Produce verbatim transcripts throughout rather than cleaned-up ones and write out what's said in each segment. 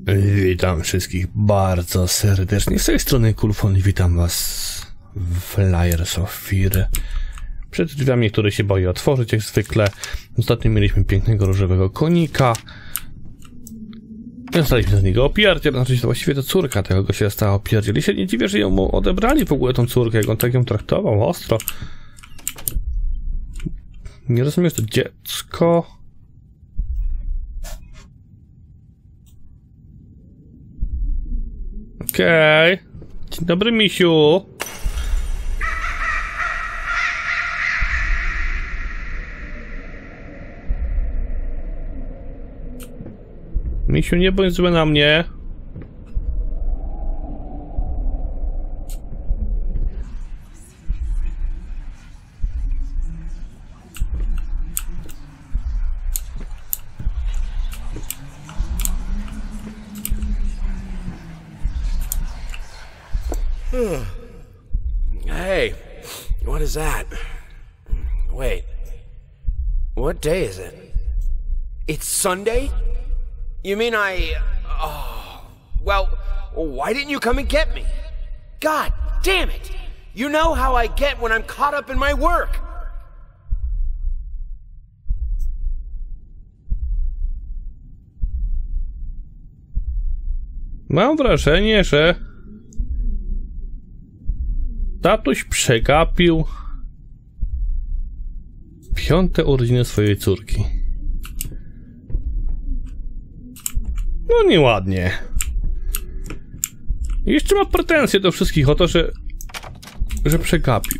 Witam wszystkich bardzo serdecznie. Z tej strony Kulfon i witam was w Layers of Fear. Przed drzwiami, które się boję otworzyć, jak zwykle. Ostatnio mieliśmy pięknego różowego konika. Dostaliśmy z niego opierdziel, znaczy to właściwie to córka tego go się stała opierdziel. I się nie dziwię, że ją mu odebrali w ogóle tą córkę, jak on tak ją traktował ostro. Nie rozumiem, że to dziecko... Okej. Okay. Dzień dobry, misiu. Misiu, nie bądź zły na mnie. Hey, what is that? Wait, what day is it? It's Sunday? You mean I... Oh, well, why didn't you come and get me? God damn it! You know how I get when I'm caught up in my work! Mam wrażenie, że tatuś przegapił piąte urodziny swojej córki. No nieładnie. I jeszcze ma pretensje do wszystkich o to, że że przegapił.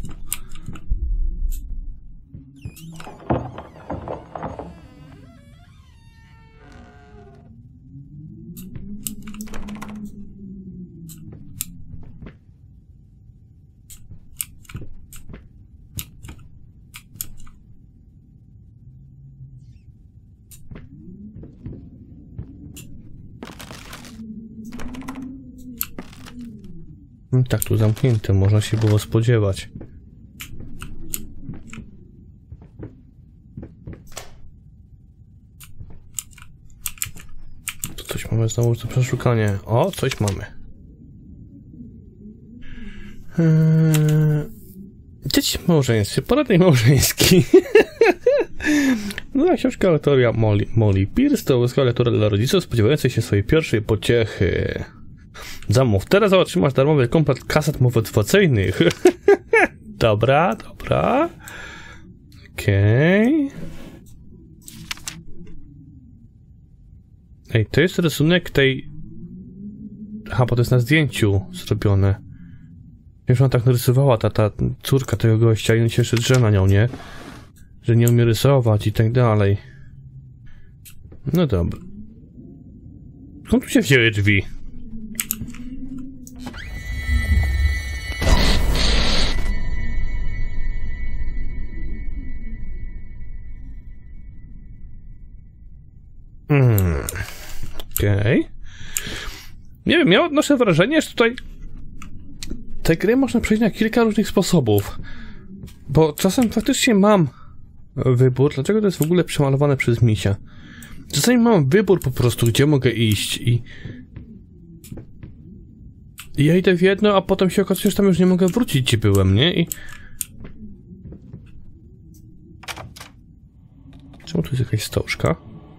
Tak, tu zamknięte, można się było spodziewać. Tu coś mamy znowu do przeszukania. O, coś mamy. Eee... Dzieci w małżeństwie, poradnik małżeński. No, książka autoria Molly, Molly Pierce to łaskawa lektura dla rodziców spodziewających się swojej pierwszej pociechy. Zamów. Teraz otrzymasz darmowy komplet kaset motywacyjnych. Dobra, dobra. Okej. Okay. Ej, to jest rysunek tej... Aha, bo to jest na zdjęciu zrobione. Wiem, że ona tak narysowała, ta, ta córka tego gościa i on się jeszcze drze na nią, nie? Że nie umie rysować i tak dalej. No dobra. Skąd tu się wzięły drzwi? Hmm. Okej. Okay. Nie wiem, ja odnoszę wrażenie, że tutaj te gry można przejść na kilka różnych sposobów. Bo czasem faktycznie mam wybór, dlaczego to jest w ogóle przemalowane przez misia. Czasami mam wybór po prostu, gdzie mogę iść i... I ja idę w jedno, a potem się okazuje, że tam już nie mogę wrócić, gdzie byłem, nie? I... Czemu tu jest jakaś stołeczka?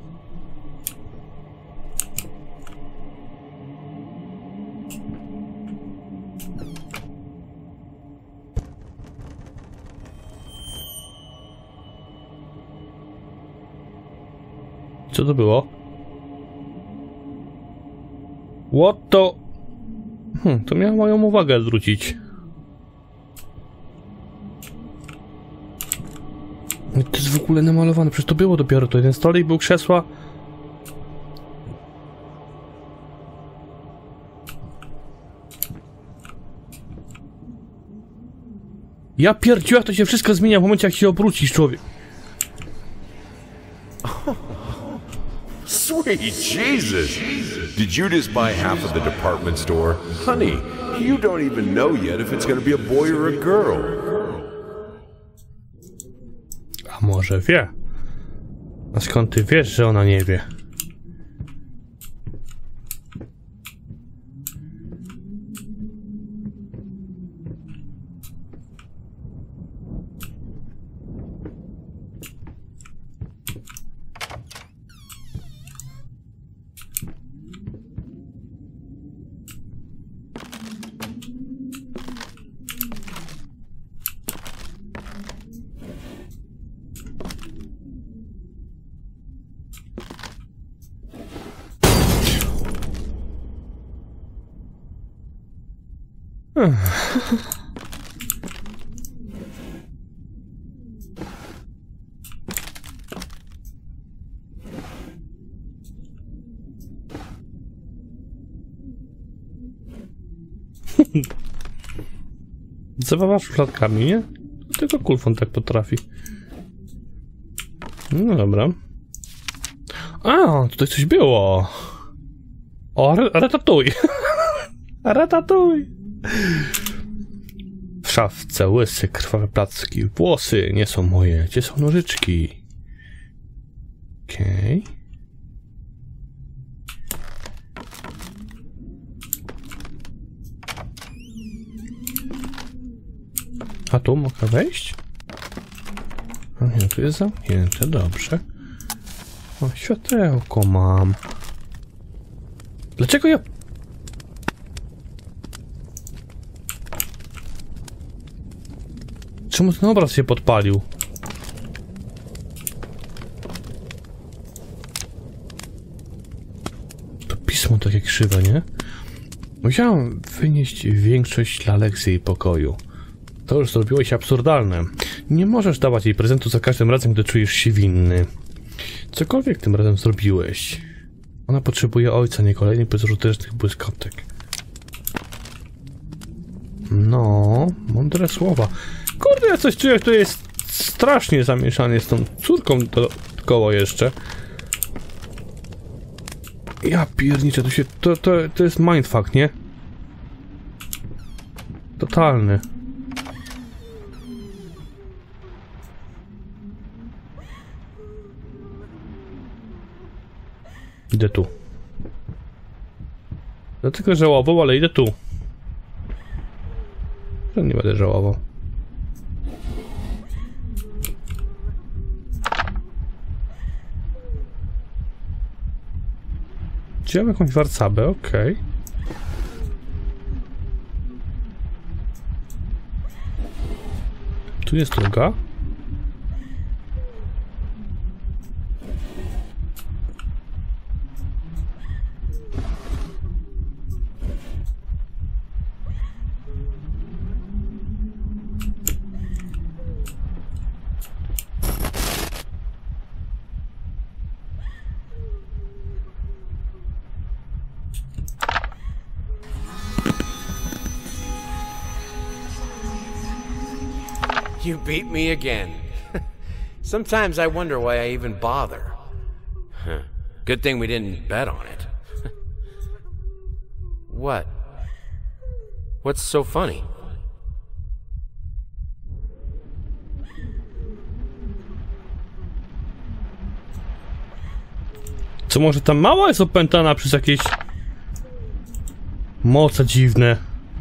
Co to było? What to... Hmm, to miało moją uwagę zwrócić. To jest w ogóle namalowane, przecież to było dopiero to. Jeden stolik był, krzesła. Ja pierdziła, to się wszystko zmienia w momencie, jak się obrócisz, człowiek. Sweet Jesus! Did you just buy half of the department store? Honey, you don't even know yet if it's gonna be a boy or a girl. A może wie? A skąd ty wiesz, że ona nie wie? Zabawa szufladkami, nie? Tylko Kulfon tak potrafi. No dobra. A, tutaj coś było. O, ratatuj. Ratatuj. W szafce łysy, krwawe placki. Włosy nie są moje. Gdzie są nożyczki? Okej. Okay. A tu mogę wejść? A nie, tu jest zamknięte, dobrze. O, światełko mam. Dlaczego ja... Czemu ten obraz się podpalił? To pismo takie krzywe, nie? Musiałem wynieść większość lalek z jej pokoju. To już zrobiłeś absurdalne. Nie możesz dawać jej prezentu za każdym razem, gdy czujesz się winny. Cokolwiek tym razem zrobiłeś. Ona potrzebuje ojca, nie kolejnych bezużytecznych błyskotek. No, mądre słowa. Kurde, ja coś czuję, który jest strasznie zamieszany z tą córką dodatkowo jeszcze. Ja pierniczę, to się... To, to, to jest mindfuck, nie? Totalny. Idę tu. Dlatego żałował, ale idę tu. To nie będę żałował. Czy ja mam jakąś warcabę? Okej. Okay. Tu jest druga. You beat me again. Sometimes I wonder why I even bother. Huh. Good thing we didn't bet on it. What? What's so funny? Co może ta mała jest opętana przez jakieś moce dziwne?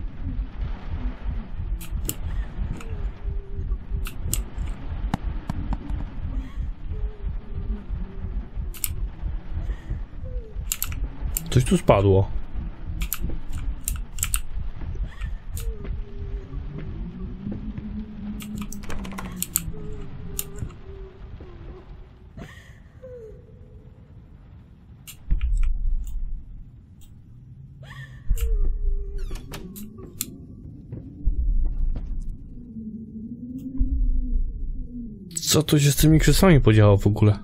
Coś tu spadło. Co tu się z tymi krzesłami podziało w ogóle?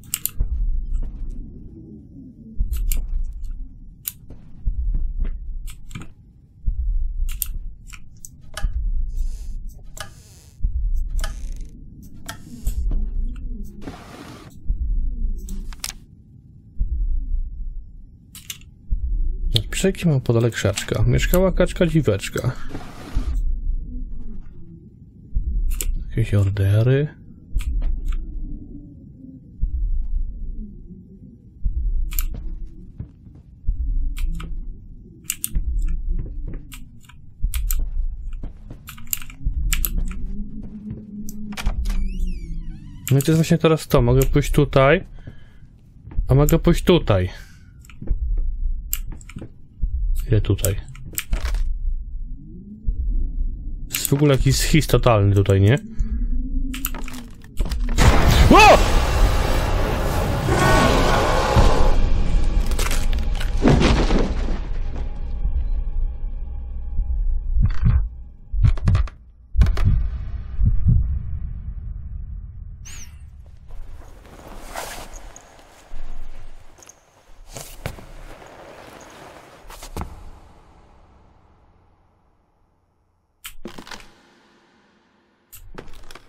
Brzegi ma podale krzaczka. Mieszkała kaczka dziweczka. Jakieś ordery. No i to jest właśnie teraz to. Mogę pójść tutaj. A mogę pójść tutaj. Ile tutaj? Jest w ogóle jakiś schis totalny tutaj, nie? O!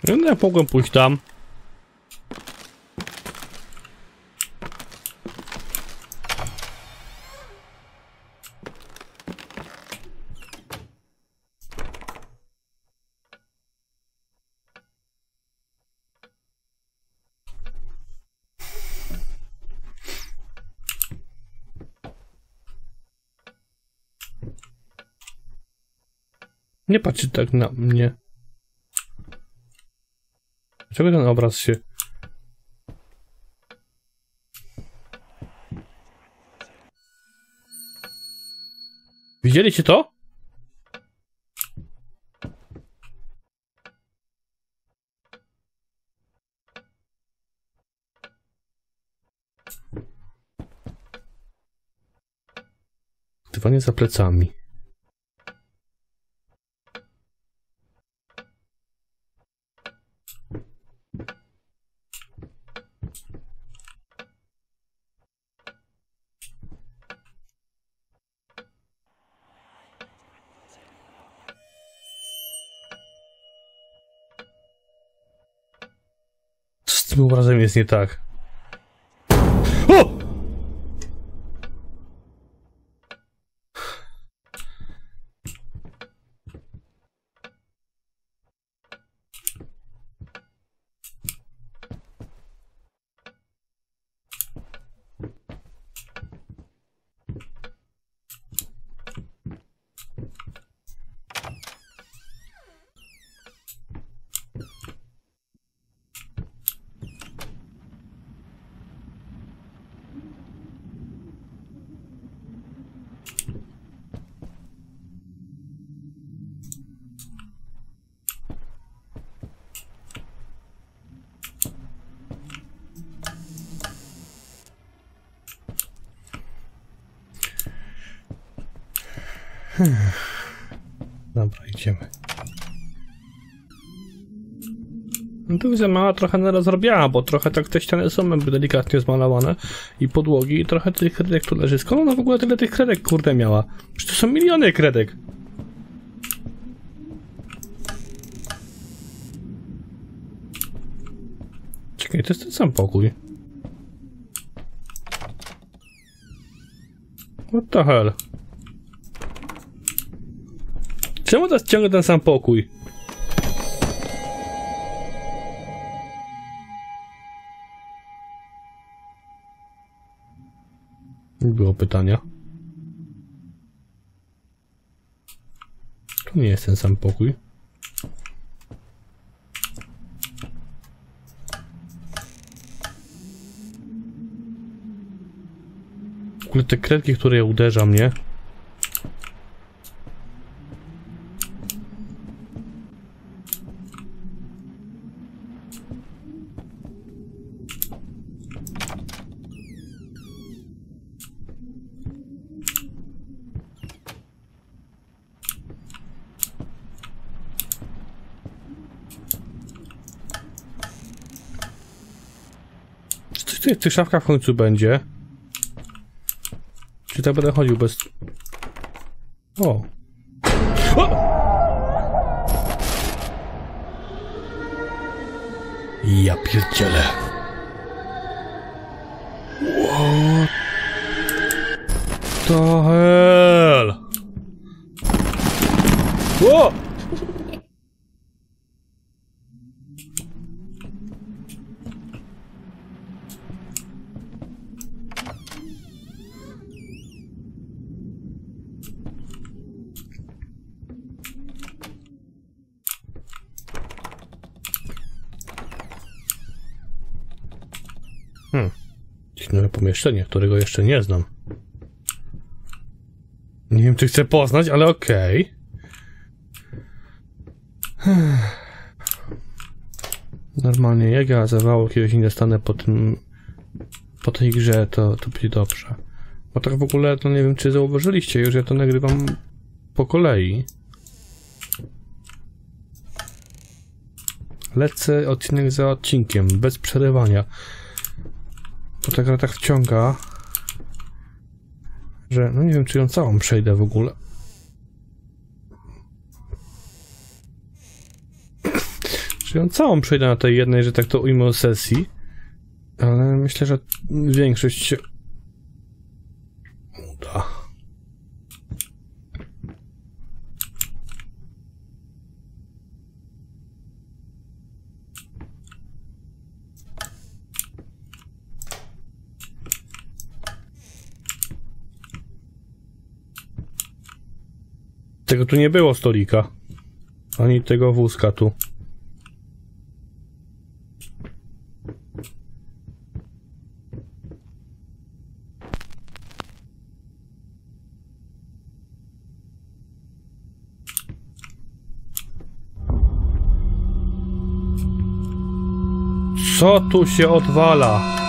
No jak mogłem pójść tam? Nie patrzy tak na mnie. Dlaczego ten obraz się... Widzieliście to? Dywanie za plecami. Z tym obrazem jest nie tak. O! Hmm. Dobra, idziemy. No tu widzę, mała trochę narozrobiała, bo trochę tak te ściany są jakby delikatnie zmalowane i podłogi i trochę tych kredek tu leży. Skąd ona w ogóle tyle tych kredek kurde miała? Przecież to są miliony kredek. Czekaj, to jest ten sam pokój. What the hell? Czemu to jest ciągle ten sam pokój? Nie było pytania. To nie jest ten sam pokój. W ogóle te kredki, które uderza mnie. Czy w tych szafkach w końcu będzie? Czy tak będę chodził bez... O! O! Ja pierdzielę. What the hell? O! Hmm. Jakieś nowe pomieszczenie, którego jeszcze nie znam. Nie wiem, czy chcę poznać, ale okej. Okay. Normalnie, jak ja zawało kiedyś nie dostanę po tym... po tej grze, to, to będzie dobrze. Bo tak w ogóle, to nie wiem, czy zauważyliście już, ja to nagrywam po kolei. Lecę odcinek za odcinkiem, bez przerywania. Bo ta gra tak wciąga, że no nie wiem, czy ją całą przejdę w ogóle. Czyli ją całą przejdę na tej jednej, że tak to ujmę, sesji. Ale myślę, że większość się uda. Tego tu nie było stolika. Ani tego wózka tu. Co tu się odwala?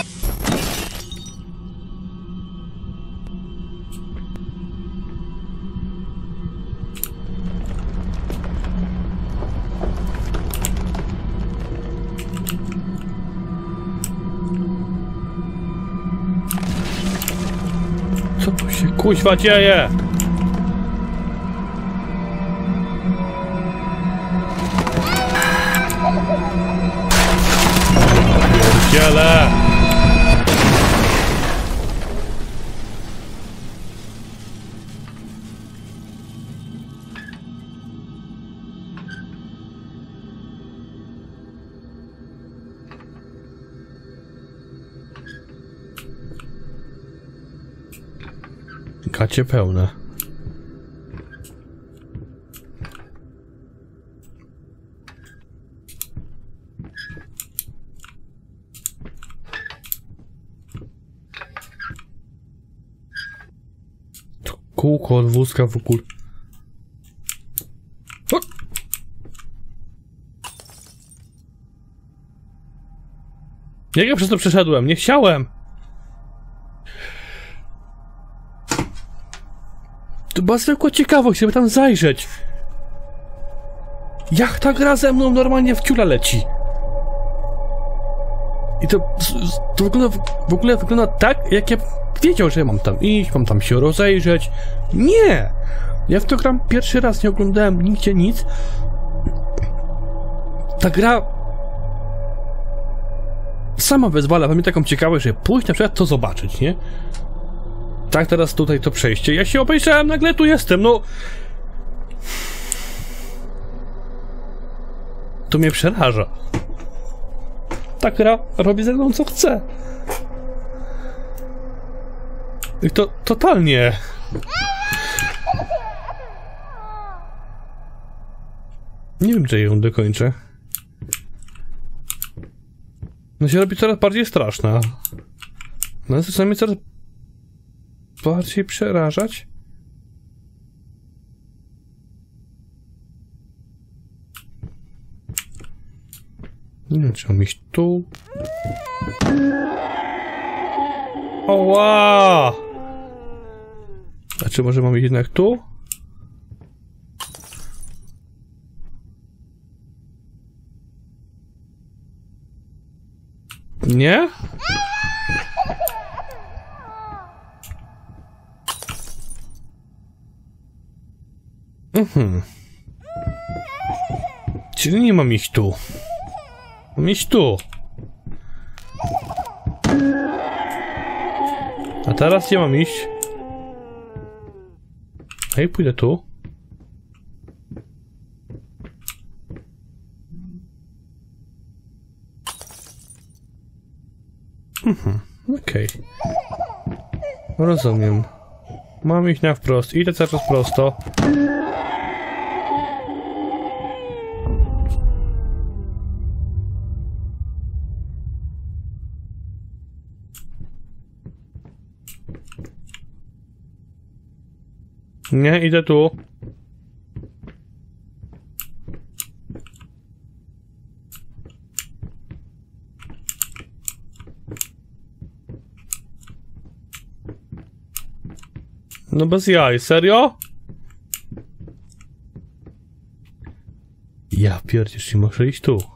Co tu się kuźwa dzieje? Pierdziele! Gacie pełne. To kółko od wózka w ogóle. O! Jak ja przez to przeszedłem? Nie chciałem! To była zwykła ciekawość, żeby tam zajrzeć. Jak ta gra ze mną normalnie w ciula leci. I to, to wygląda, w ogóle wygląda tak, jak ja wiedział, że ja mam tam iść, mam tam się rozejrzeć. Nie! Ja w to gram pierwszy raz, nie oglądałem nigdzie nic. Ta gra sama wezwala we mnie taką ciekawość, żeby pójść na przykład to zobaczyć, nie? Tak, teraz tutaj to przejście. Ja się obejrzałem, nagle tu jestem, no... To mnie przeraża. Ta gra robi ze mną co chce. I to totalnie... Nie wiem, czy ją dokończę. No się robi coraz bardziej straszna. No zaczyna mnie coraz bardziej przerażać. Nie wiem, czy mam iść tu. Oła! A czy może mam iść jednak tu? Nie? Mhm. Czyli nie mam iść tu. Mam iść tu. A teraz gdzie mam iść? Ej, pójdę tu. Mhm, okej. Okay. Rozumiem. Mam iść na wprost. Idę cały czas prosto. Nie, idę tu. No bez jaj, serio? Ja pierdzisz, nie muszę iść tu.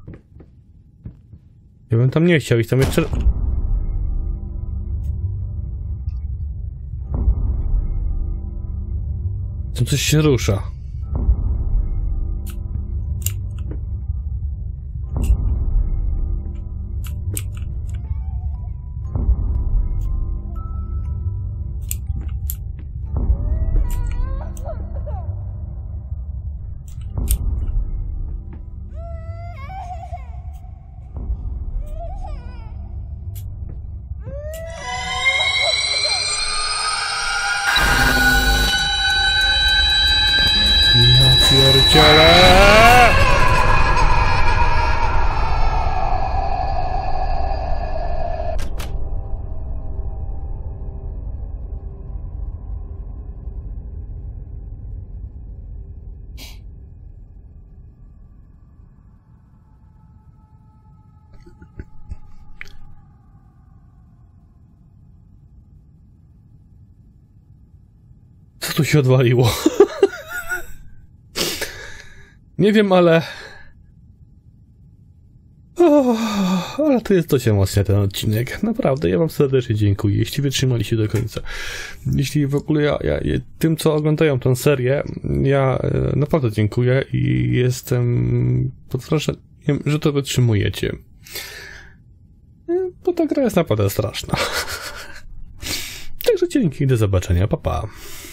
Ja bym tam nie chciał iść, tam jeszcze... Tam coś się rusza. pierdzielę! Co tu się odwaliło? Nie wiem, ale... O, ale to jest dość emocjonalny ten odcinek. Naprawdę, ja wam serdecznie dziękuję, jeśli wytrzymaliście do końca. Jeśli w ogóle ja, ja tym, co oglądają tę serię, ja naprawdę dziękuję i jestem pod wrażeniem, że to wytrzymujecie. Bo ta gra jest naprawdę straszna. Także dzięki, do zobaczenia, pa pa.